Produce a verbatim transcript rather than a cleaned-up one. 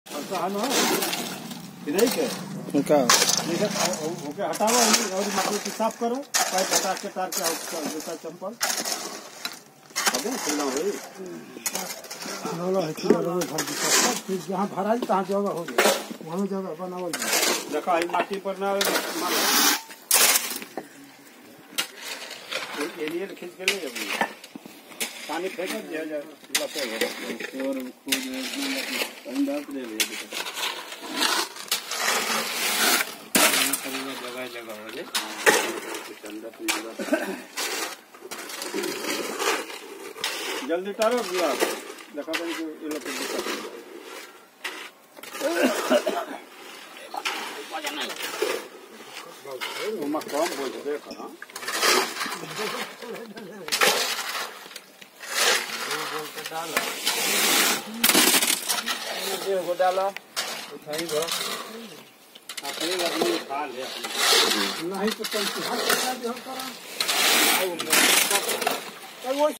इधर के उनका ओके हटावा और मतलब कि साफ करो पाइप हटा के तार के जूता चंपल अबे खुला होई नौला है किलो में भर दी फिर जहां भरा तहां जगह हो गया वहां जगह बनावल देखा ई माटी पर ना एरिया खींच के ले अभी पानी फेंक दिया जाए लपे और खुद अंदाज ले ले जगह जगह हो जाए जल्दी तारो गुलाब देखा बन को ये लोग दिक्कत है उमा कम बोल दे करा डाला ये वो डाला उठाई भरो अपने आदमी खा ले नहीं तो कल हाथ लगा दे हम करा